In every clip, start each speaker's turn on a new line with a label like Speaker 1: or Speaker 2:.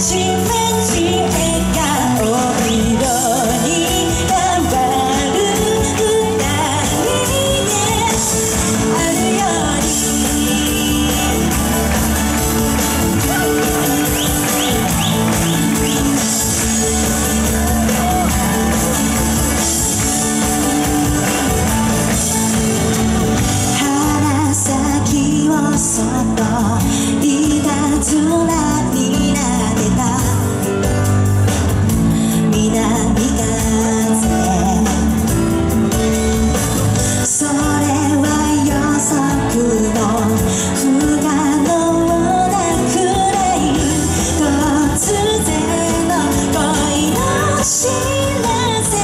Speaker 1: ちまち笑顔色に変わる二人であるように鼻先をそっといたずらになれた南風それは予測の不可能なくらい突然の恋の知らせ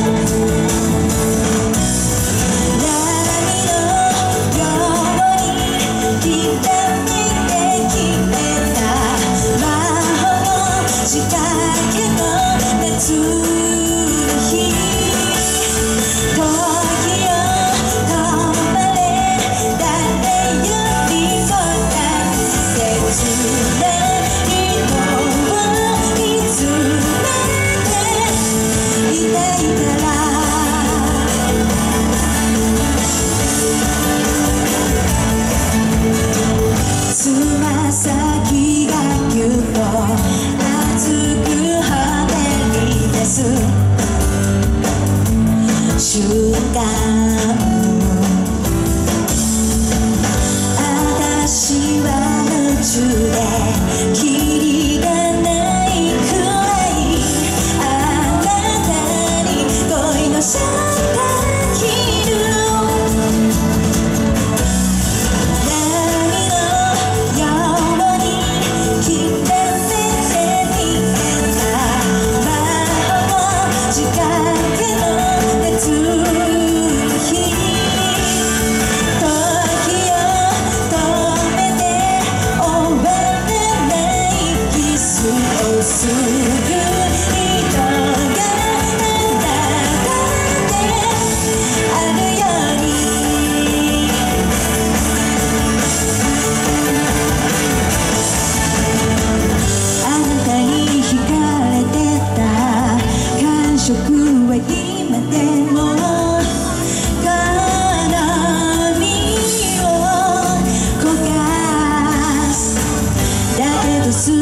Speaker 1: 波のようにきらめいてきてた魔法の仕掛けの夏の日時を止まれ誰よりも大切な人を見つめていたいからつま先がぎゅっと熱く羽に出す瞬間私は夢中でキリがないくらいあなたに恋のシャッター切る波のようにきらめて見えた魔法仕掛けの夏の日時を止めて終わらないキスをする人があなたであるようにあなたに惹かれてた感触は今でも鏡を焦がすだけど